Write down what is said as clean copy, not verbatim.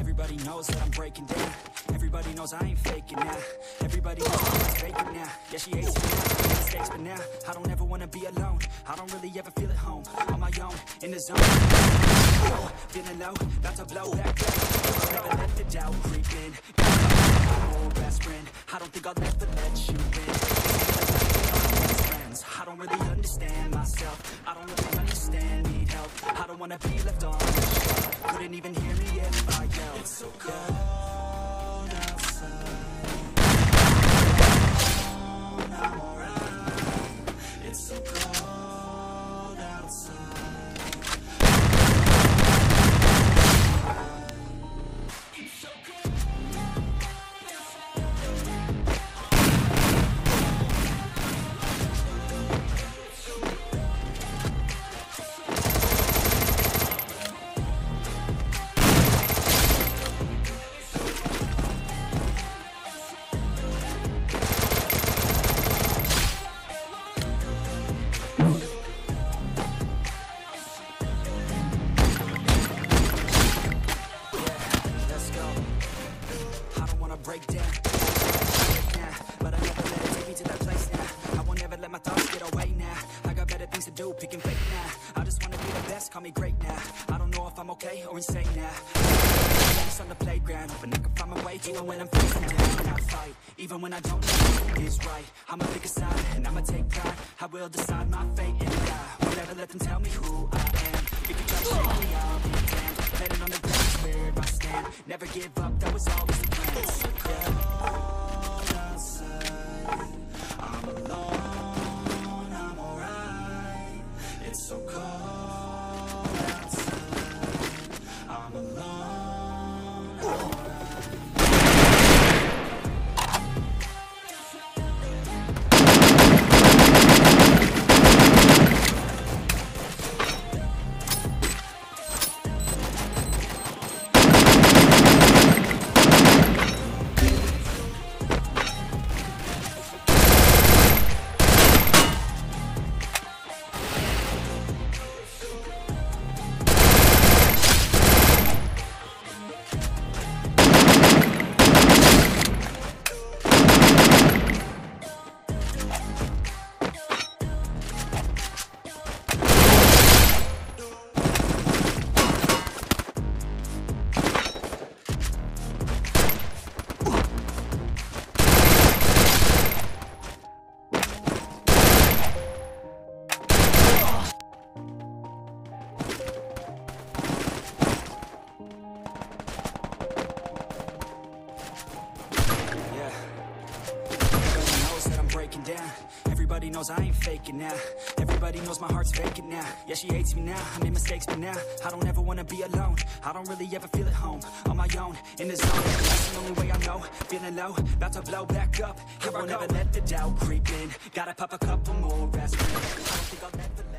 Everybody knows that I'm breaking down. Everybody knows I ain't faking now. Everybody knows I'm faking now. Yeah, she hates me now, I made mistakes, but now I don't ever wanna be alone. I don't really ever feel at home, on my own, in the zone. Feeling low, about to blow back up. I'll never let the doubt creep in. More best friend, I don't think I'll ever let you in. Friends, I don't really understand myself. I don't really understand, need help. I don't wanna be left on the shelf. Couldn't even hear me if I yelled. It's so cold outside. I'm alright. It's so cold outside. Break down, but I never let it take me to that place now. I won't ever let my thoughts get away now. I got better things to do, picking fake now. I just wanna be the best, call me great now. I don't know if I'm okay or insane now. It's on the playground, hoping I can find my way. Even when I'm facing down, I fight. Even when I don't know what is right, I'ma pick a side and I'ma take pride. I will decide my fate and die. Won't ever let them tell me who I am. If you try to shake me, I'll be damned. Letting on the ground is where I stand. Never give up, that was always the plan. It's so cold outside. I'm alone, I'm alright. It's so cold outside. I'm alone, I'm alright. Down. Everybody knows I ain't faking now. Everybody knows my heart's vacant now. Yeah, she hates me now, I made mistakes, but now I don't ever wanna be alone. I don't really ever feel at home, on my own, in the zone. That's the only way I know, feeling low, about to blow back up. I won't ever let the doubt creep in. Gotta pop a couple more aspirin. I don't think I'll ever